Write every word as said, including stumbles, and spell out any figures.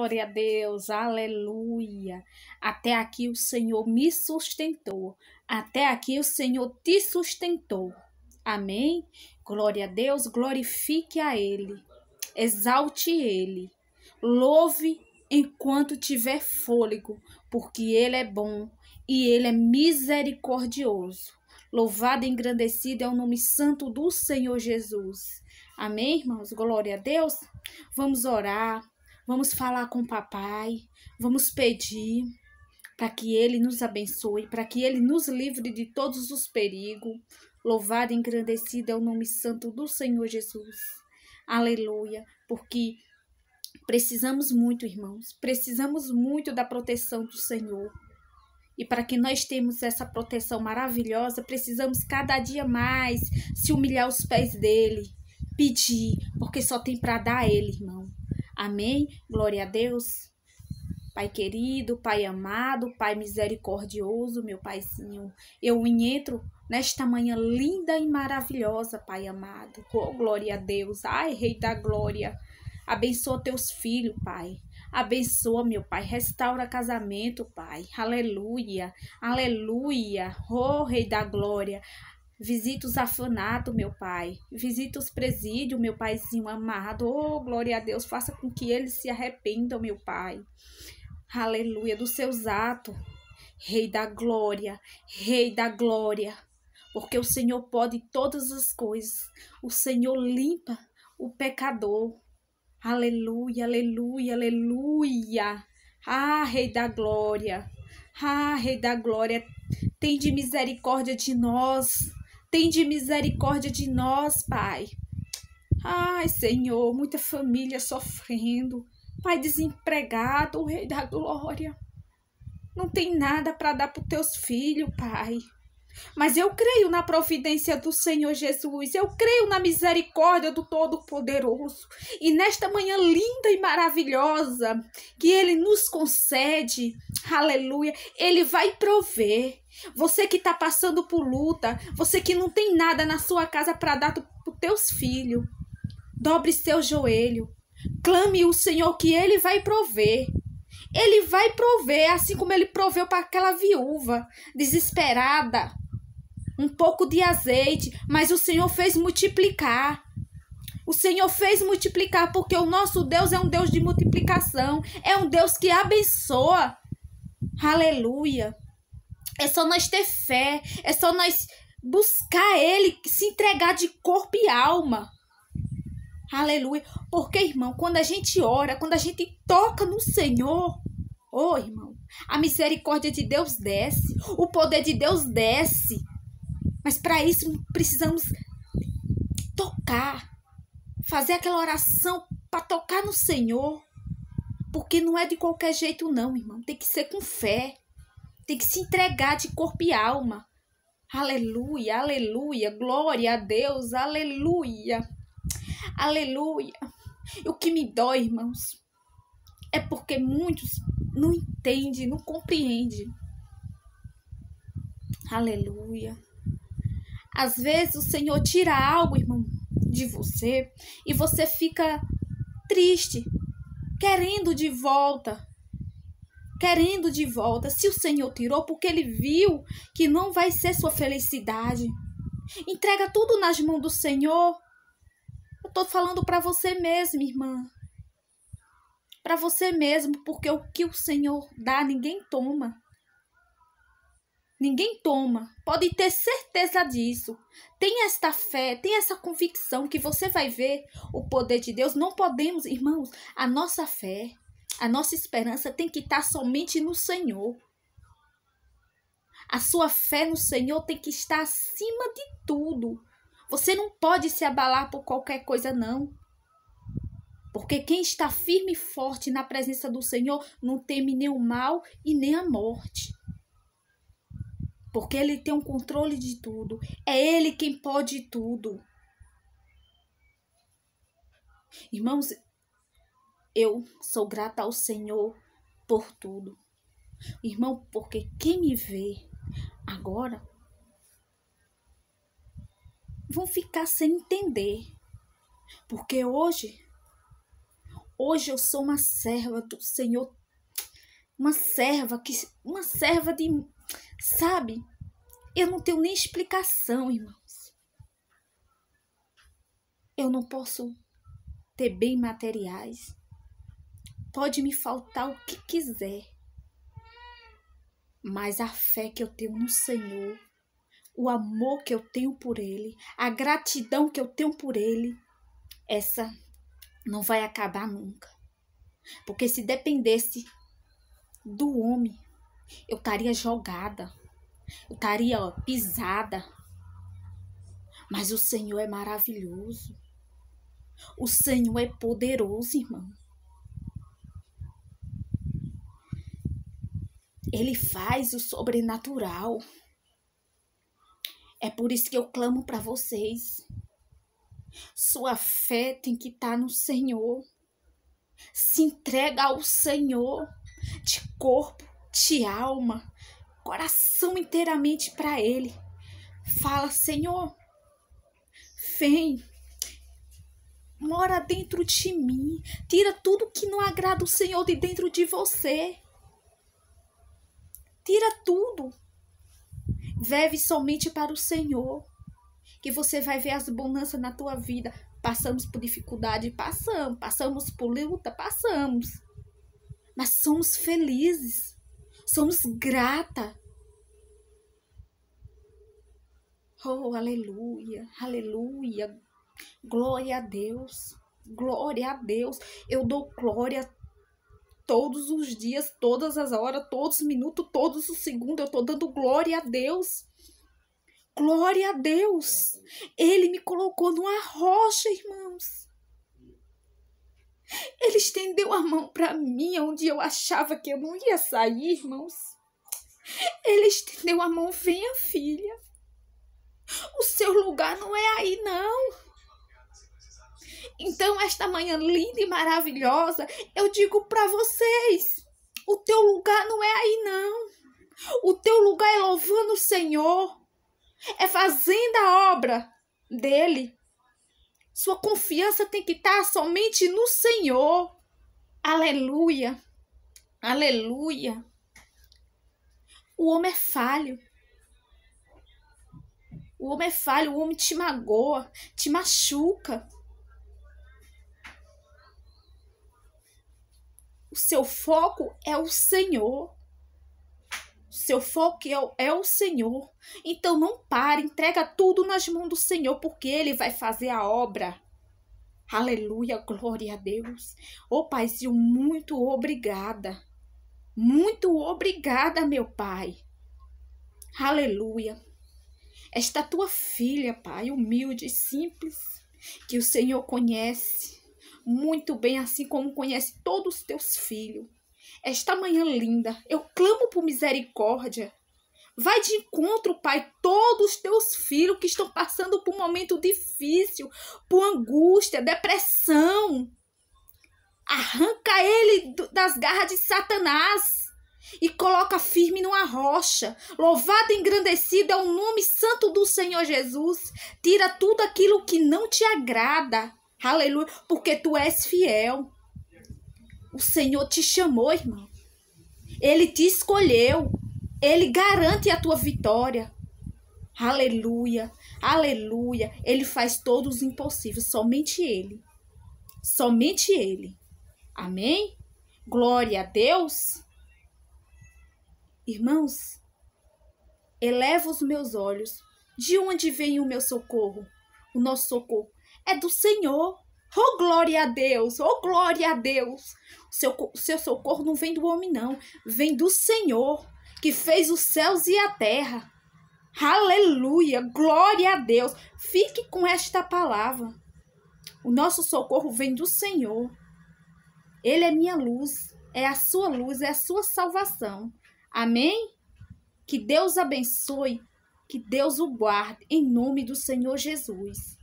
glória a Deus, aleluia. Até aqui o Senhor me sustentou, até aqui o Senhor te sustentou. Amém? Glória a Deus, glorifique a Ele, exalte Ele, louve enquanto tiver fôlego, porque Ele é bom e Ele é misericordioso. Louvado e engrandecido é o nome santo do Senhor Jesus. Amém, irmãos? Glória a Deus. Vamos orar, vamos falar com o papai, vamos pedir para que Ele nos abençoe, para que Ele nos livre de todos os perigos. Louvado e engrandecido é o nome santo do Senhor Jesus. Aleluia, porque precisamos muito, irmãos, precisamos muito da proteção do Senhor. E para que nós tenhamos essa proteção maravilhosa, precisamos cada dia mais se humilhar aos pés dele, pedir, porque só tem para dar a ele, irmão. Amém? Glória a Deus. Pai querido, Pai amado, Pai misericordioso, meu Paizinho, eu entro nesta manhã linda e maravilhosa, Pai amado. Oh, glória a Deus. Ai, Rei da Glória. Abençoa teus filhos, Pai. Abençoa, meu Pai. Restaura casamento, Pai. Aleluia. Aleluia. Oh, Rei da Glória. Visita os afanados, meu Pai. Visita os presídios, meu Paizinho amado. Oh, glória a Deus. Faça com que eles se arrependam, meu Pai. Aleluia. Dos seus atos. Rei da Glória. Rei da Glória. Porque o Senhor pode todas as coisas. O Senhor limpa o pecador. Aleluia, aleluia, aleluia. Ah, Rei da Glória. Ah, Rei da Glória. Tem de misericórdia de nós. Tem de misericórdia de nós, Pai. Ai, Senhor, muita família sofrendo. Pai desempregado, Rei da Glória. Não tem nada para dar para os teus filhos, Pai. Mas eu creio na providência do Senhor Jesus, eu creio na misericórdia do Todo-Poderoso. E nesta manhã linda e maravilhosa que Ele nos concede, aleluia, Ele vai prover. Você que está passando por luta, você que não tem nada na sua casa para dar para os teus filhos, dobre seu joelho, clame o Senhor que Ele vai prover. Ele vai prover, assim como Ele proveu para aquela viúva desesperada. Um pouco de azeite, mas o Senhor fez multiplicar. O Senhor fez multiplicar, porque o nosso Deus é um Deus de multiplicação. É um Deus que abençoa. Aleluia. É só nós ter fé. É só nós buscar Ele, se entregar de corpo e alma. Aleluia. Porque, irmão, quando a gente ora, quando a gente toca no Senhor, oh, irmão, a misericórdia de Deus desce. O poder de Deus desce. Mas para isso precisamos tocar, fazer aquela oração para tocar no Senhor. Porque não é de qualquer jeito não, irmão. Tem que ser com fé. Tem que se entregar de corpo e alma. Aleluia, aleluia, glória a Deus, aleluia, aleluia. E o que me dói, irmãos, é porque muitos não entendem, não compreendem. Aleluia. Às vezes o Senhor tira algo, irmão, de você e você fica triste, querendo de volta, querendo de volta. Se o Senhor tirou, porque Ele viu que não vai ser sua felicidade. Entrega tudo nas mãos do Senhor. Eu estou falando para você mesmo, irmã. Para você mesmo, porque o que o Senhor dá, ninguém toma. Ninguém toma, pode ter certeza disso. Tem esta fé, tem essa convicção que você vai ver o poder de Deus. Não podemos, irmãos, a nossa fé, a nossa esperança tem que estar somente no Senhor. A sua fé no Senhor tem que estar acima de tudo. Você não pode se abalar por qualquer coisa, não. Porque quem está firme e forte na presença do Senhor não teme nem o mal e nem a morte. Porque Ele tem o controle de tudo. É Ele quem pode tudo. Irmãos, eu sou grata ao Senhor por tudo. Irmão, porque quem me vê agora vão ficar sem entender. Porque hoje Hoje eu sou uma serva do Senhor, uma serva que, uma serva de, sabe? Eu não tenho nem explicação, irmãos. Eu não posso ter bens materiais. Pode me faltar o que quiser. Mas a fé que eu tenho no Senhor, o amor que eu tenho por Ele, a gratidão que eu tenho por Ele, essa não vai acabar nunca. Porque se dependesse do homem, eu estaria jogada, eu estaria ó, pisada. Mas o Senhor é maravilhoso. O Senhor é poderoso, irmão. Ele faz o sobrenatural. É por isso que eu clamo para vocês. Sua fé tem que estar no Senhor. Se entrega ao Senhor de corpo, de alma, coração inteiramente para Ele. Fala, Senhor, vem, mora dentro de mim. Tira tudo que não agrada o Senhor de dentro de você. Tira tudo. Vive somente para o Senhor, que você vai ver as bonanças na tua vida. Passamos por dificuldade, passamos. Passamos por luta, passamos. Mas somos felizes, somos grata. Oh, aleluia, aleluia. Glória a Deus, glória a Deus. Eu dou glória todos os dias, todas as horas, todos os minutos, todos os segundos, eu estou dando glória a Deus. Glória a Deus. Ele me colocou numa rocha, irmãos. Ele estendeu a mão para mim, onde eu achava que eu não ia sair, irmãos. Ele estendeu a mão, venha, filha. O seu lugar não é aí, não. Então, esta manhã linda e maravilhosa, eu digo para vocês, o teu lugar não é aí, não. O teu lugar é louvando o Senhor, é fazendo a obra dele. Sua confiança tem que estar somente no Senhor. Aleluia, aleluia. O homem é falho. O homem é falho, o homem te magoa, te machuca. O seu foco é o Senhor. O seu foco é o, é o Senhor. Então não pare, entrega tudo nas mãos do Senhor, porque Ele vai fazer a obra. Aleluia, glória a Deus. Ô Paizinho, muito obrigada. Muito obrigada, meu Pai. Aleluia. Esta tua filha, Pai, humilde e simples, que o Senhor conhece muito bem, assim como conhece todos os teus filhos. Esta manhã linda, eu clamo por misericórdia. Vai de encontro, Pai, todos os teus filhos que estão passando por um momento difícil, por angústia, depressão. Arranca ele das garras de Satanás e coloca firme numa rocha. Louvado e engrandecido é o nome santo do Senhor Jesus. Tira tudo aquilo que não te agrada. Aleluia, porque tu és fiel. O Senhor te chamou, irmão. Ele te escolheu. Ele garante a tua vitória. Aleluia, aleluia. Ele faz todos os impossíveis. Somente Ele. Somente Ele. Amém? Glória a Deus. Irmãos, eleva os meus olhos. De onde vem o meu socorro? O nosso socorro é do Senhor. Oh, glória a Deus, oh, glória a Deus. O seu, o seu socorro não vem do homem, não. Vem do Senhor, que fez os céus e a terra. Aleluia, glória a Deus. Fique com esta palavra. O nosso socorro vem do Senhor. Ele é minha luz, é a sua luz, é a sua salvação. Amém? Que Deus abençoe, que Deus o guarde, em nome do Senhor Jesus.